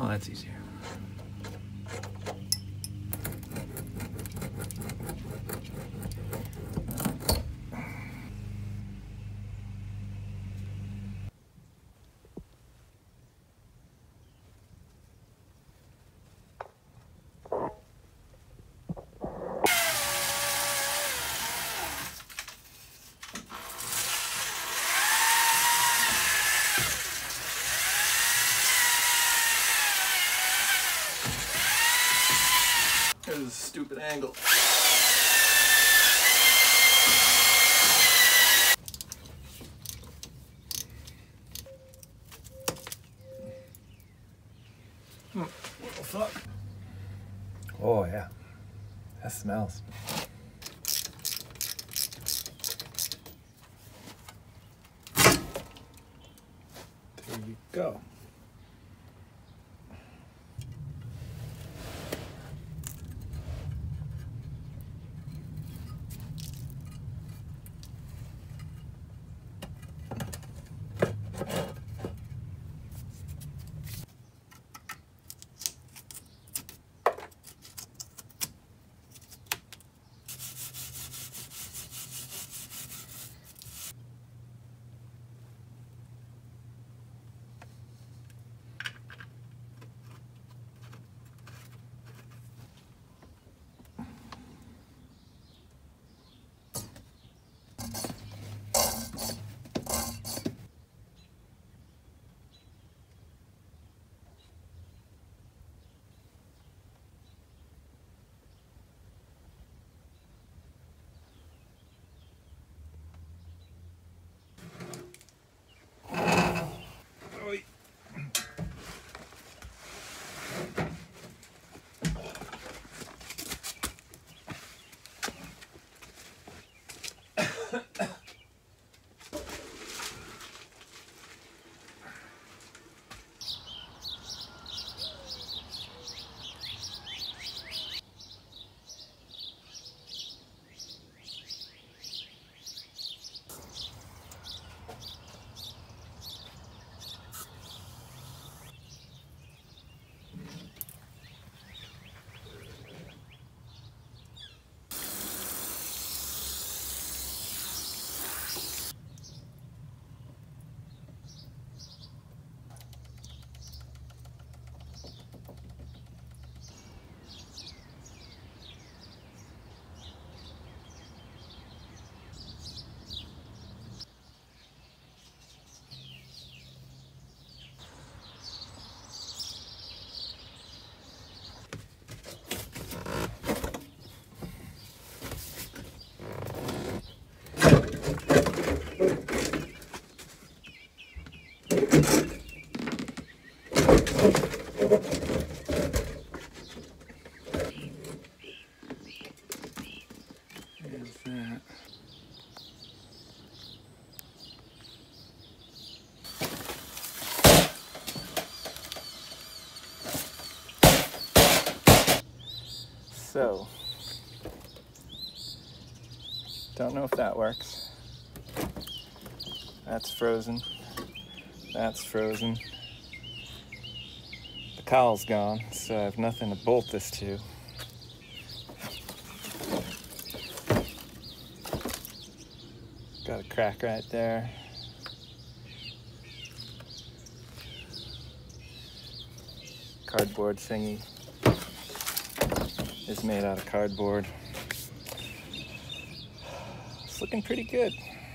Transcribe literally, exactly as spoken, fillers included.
Oh, that's easier. There's a stupid angle. Hmm. What the fuck? Oh yeah, that smells. There you go. That. So, don't know if that works. That's frozen. That's frozen. The cowl's gone, so I have nothing to bolt this to. Got a crack right there. Cardboard thingy is made out of cardboard. It's looking pretty good.